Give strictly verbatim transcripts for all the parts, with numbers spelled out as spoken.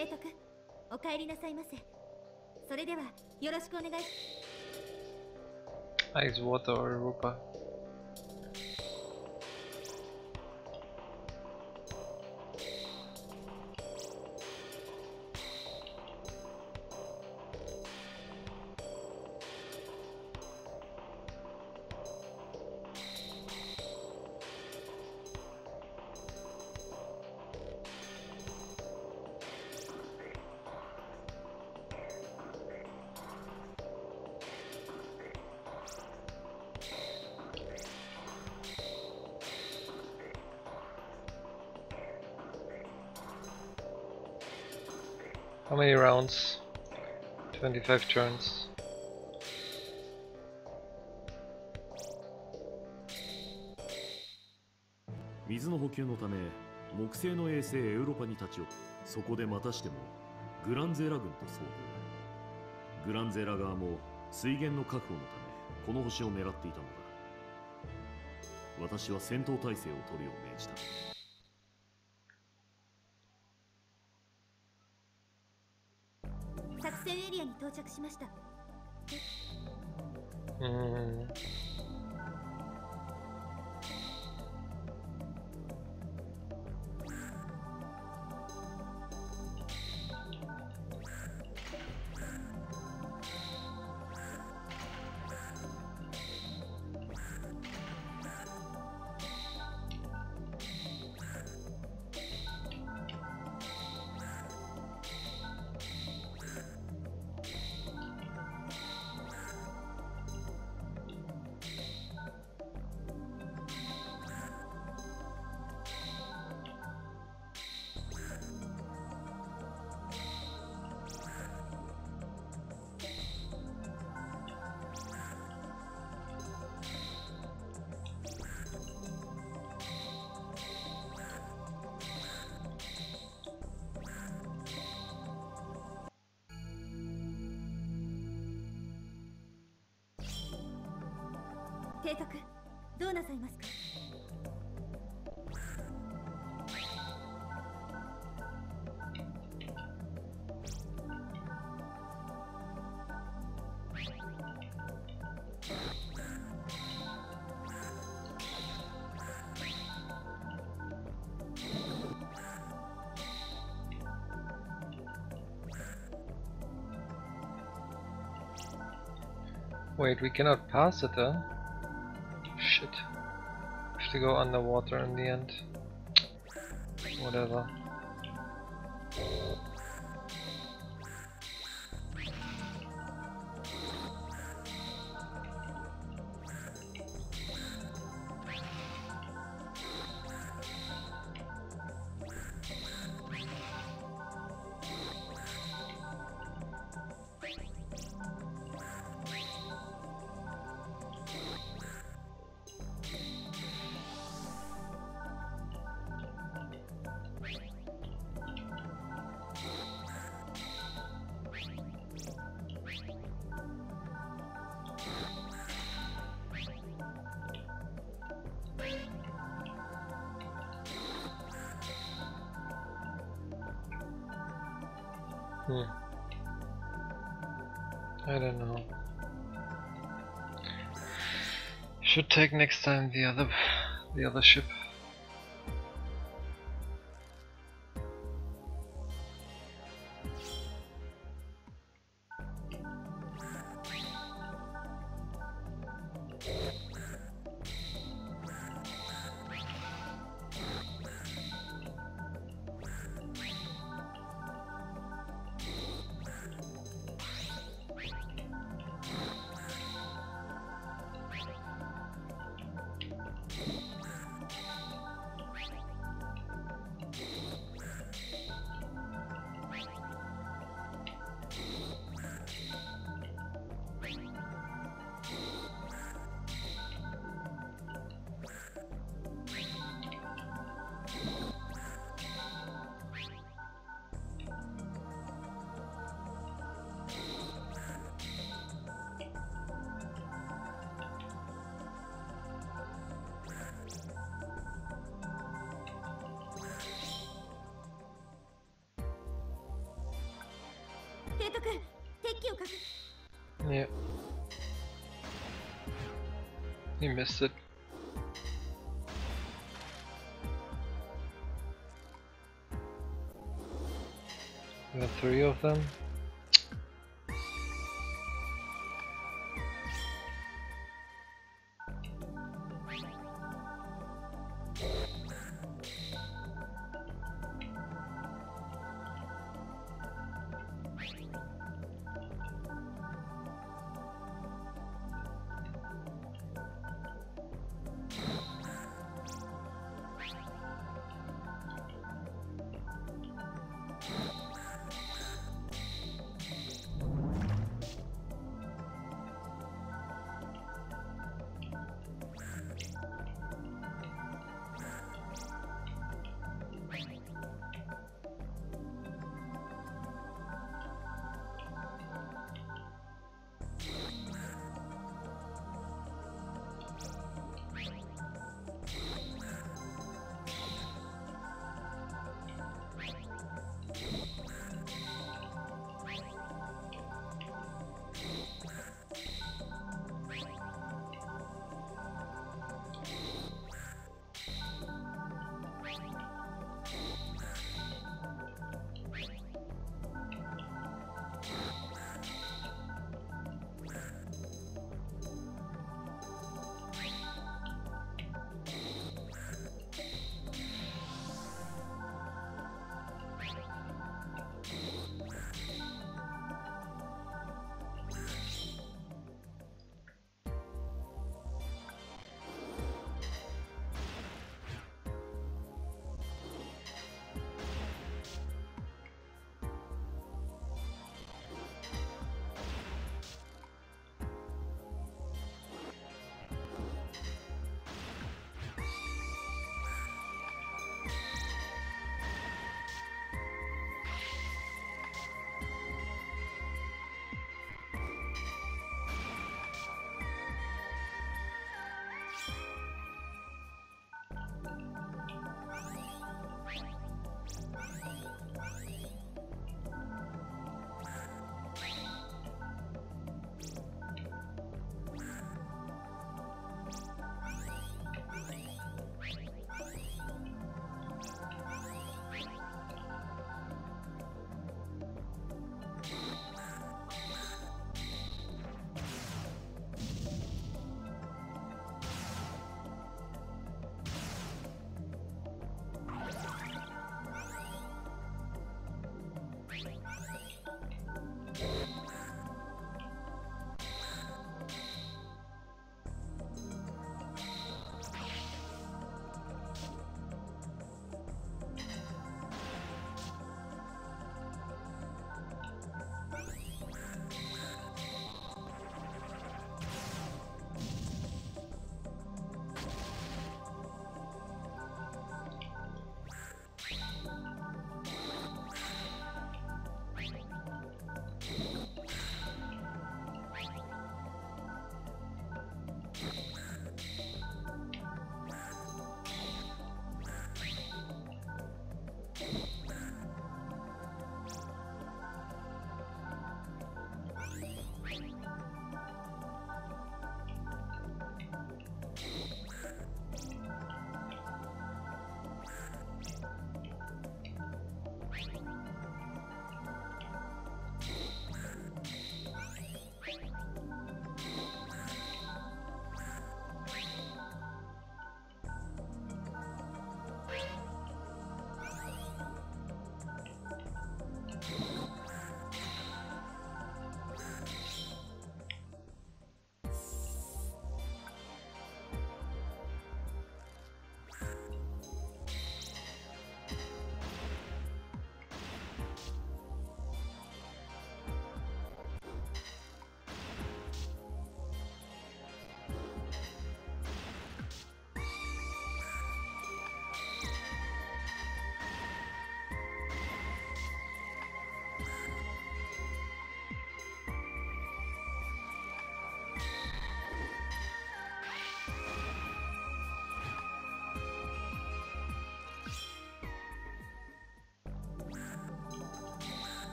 提督、お帰りなさいませ。それではよろしくお願い。 Ice water or Europa. How many rounds? twenty-five turns. 水の補給のため木星の衛星エウロパに立ち寄って、そこでまたしてもグランゼーラ軍と遭遇。グランゼーラ側も水源の確保のためこの星を狙っていたのだ。私は戦闘態勢を取るよう命じた。 作戦エリアに到着しました。 うん。 提督、どうなさいますか。 Wait, we cannot pass it, huh? Shit. Have to go underwater in the end. Whatever. Hmm. I don't know. Should take next time the other the other ship. 提督、敵機を確 Yeah. He missed it. There are three of them.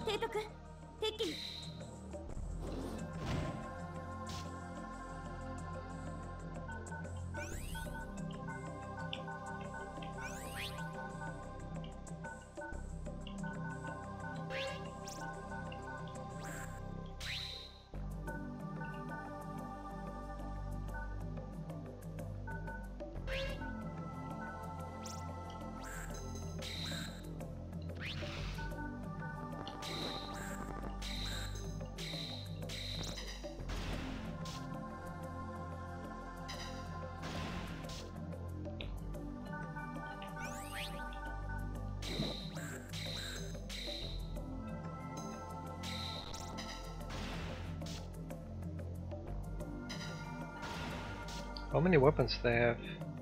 提督、鉄器。 How many weapons they have?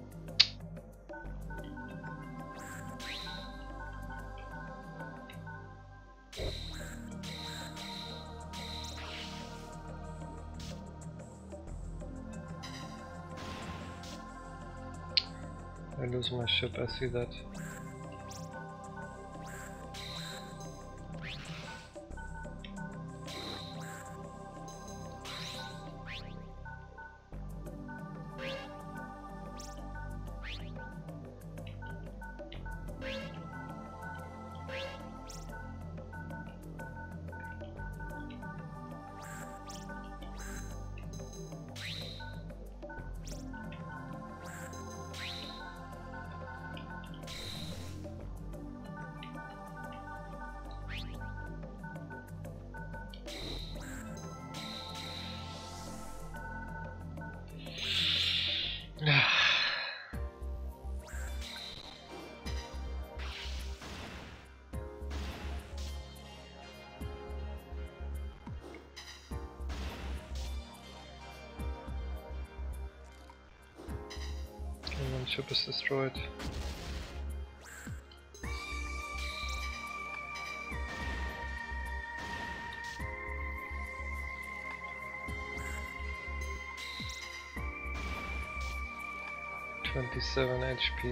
I lose my ship, I see that. One ship is destroyed. Twenty-seven H P.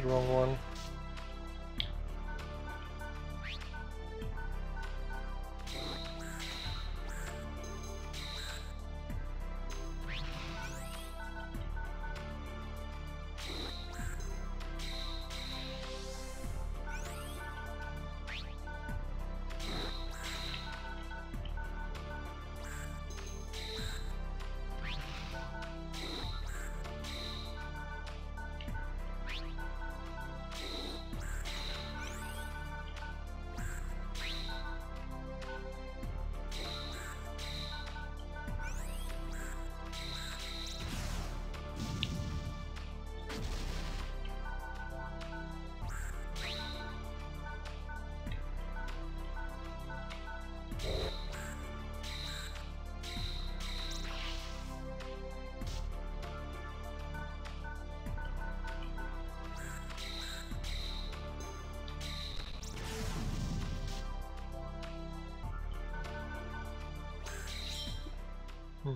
the wrong one. Hmm.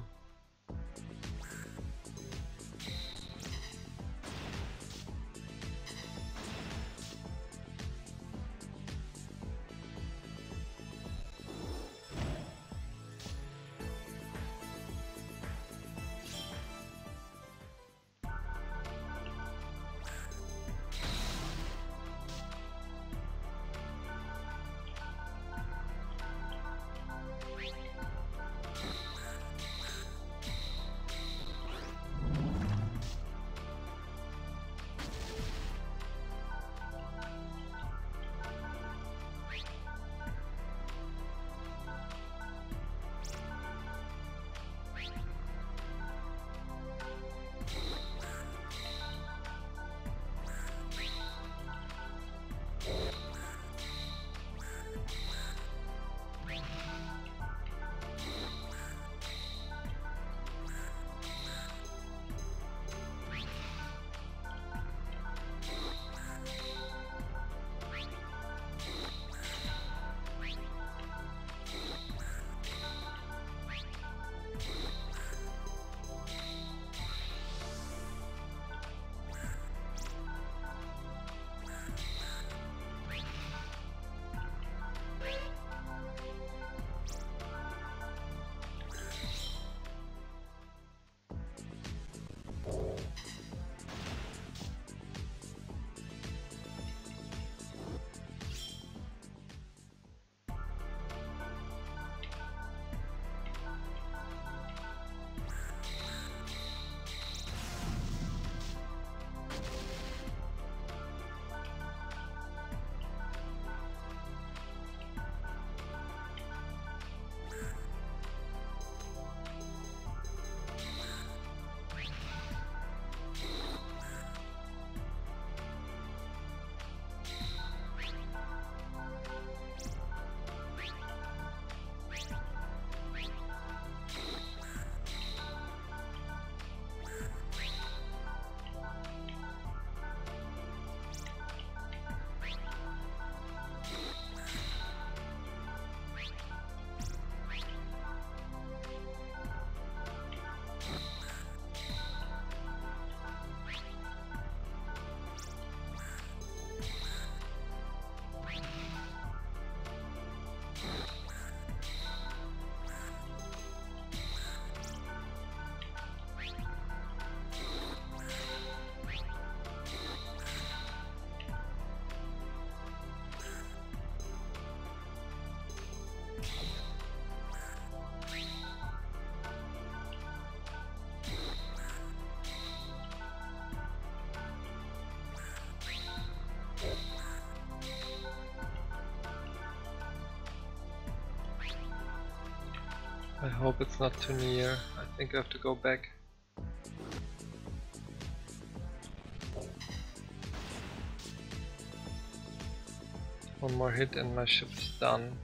I hope it's not too near. I think I have to go back. One more hit and my ship is done.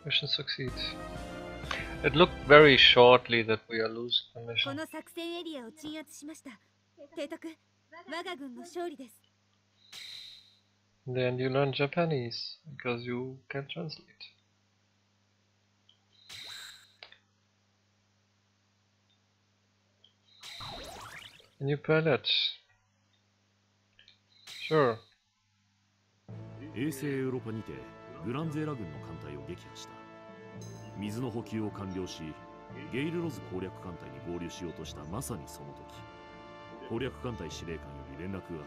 Mission succeed. It looked very shortly that we are losing the こ mission. の作戦エリアを鎮圧しました。提督、我が軍の勝利です。 Then you learn Japanese because you can translate. A new pilot. Sure. 衛星エウロパにてグランゼーラ軍の艦隊を撃破した。水の補給を完了し、ゲイルロズ攻略艦隊に合流しようとしたまさにその時、攻略艦隊司令官より連絡が入った。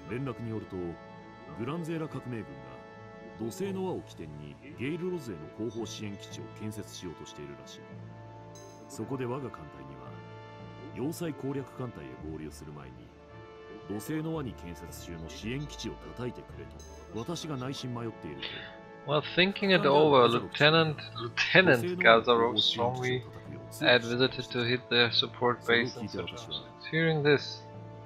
連絡によると、グランゼーラ革命軍が土星の輪を起点にゲイルロズへの後方支援基地を建設しようとしているらしい。そこで我が艦隊には要塞攻略艦隊へ合流する前に土星の輪に建設中の支援基地を叩いてくれと私が内心迷っていると。 While thinking it over, Lieutenant Lieutenant Gazarov strongly had visited to hit their support base and such. Hearing this,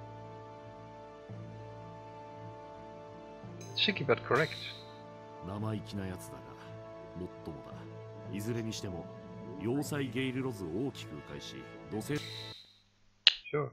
cheeky but correct. 生意気なやつだが、もっともだ。いずれにしても要塞ゲイルロズを大きく迂回し、土星 Sure.